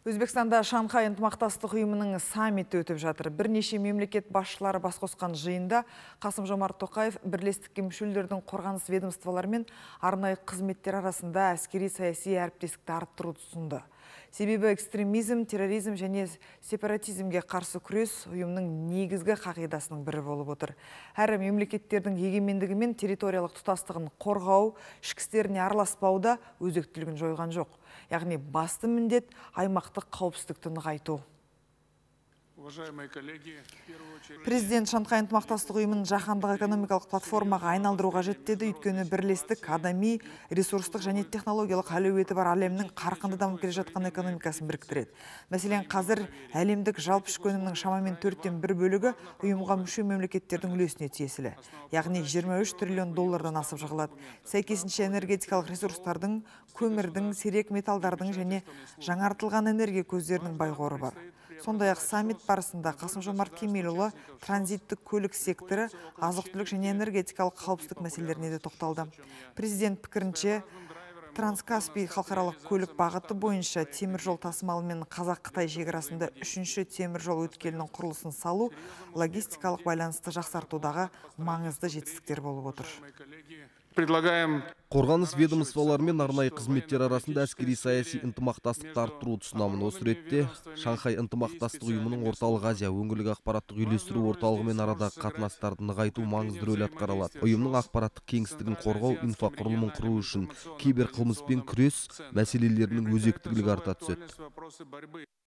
Өзбекстанда Шанхай ынтымақтастық ұйымының саммиті өтіп жатыр. Бірнеше мемлекет басшылары бас қосқан жиында Қасым-Жомарт Тоқаев бірлестікке мүшелердің қорғаныс ведомстволары мен арнайы қызметтер арасында әскери саяси әріптестікті арттыруды ұсынды. Себебі экстремизм, терроризм және сепаратизмге қарсы күрес ұйымның негізгі қағидасының бірі болып отыр. Әрі мемлекеттердің егемендігі мен территориялық тұтастығын қорғау, ішкі істеріне араласпауда өзектілігін жойған жоқ. Яғни басты міндет аймақтық қауіпсіздікті нығайту. Президент Шанхай ынтымақтастық ұйымын жаһандық экономикалық платформаға айналдыруға қажет деді, өйткені бірлестік адами, ресурстық және технологиялық әлеуеті бар әлемнің қарқынды дамып келе жатқан экономикасын біріктіреді. Мәселен, қазір әлемдік жалпы ішкі өнімнің шамамен 1/4 бөлігі ұйымға мүше мемлекеттердің үлесіне тиесілі. Яғни 23 триллион доллардан асып жығылады. Сәйкесінше энергетикалық ресурстардың, көмірдің, сирек металдардың және жаңартылған энергия көздерінің бай қоры бар. Сондай-ақ саммит барысында Қасым-Жомарт Кемелұлы транзиттік көлік секторы, азық-түлік және энергетикалық қауіпсіздік мәселелеріне де тоқталды. Президент пікірінше, Транскаспий халықаралық көлік бағыты бойынша темір жол тасымалы мен Қазақ-Қытай шекарасында 3-ші темір жол өткелінің құрылысын салу логистикалық байланысты жақсартудағы маңызды жетістіктер болып отыр. Қорғаныс ведомстволары мен арнайы қызметтер арасында әскери саяси ынтымақтастықты арттыруды ұсынамын. Осы ретте Шанхай ынтымақтастық ұйымының орталық Азия өңірлік ақпараттық үйлестіру орталығымен арадағы қатынастарды нығайту маңызды рөл атқарады. Ұйымның ақпараттық кеңістігін қорғау, инфрақұрылымын құру үшін киберқылмыспен күрес мәселелерінің өзектілігі арта түседі.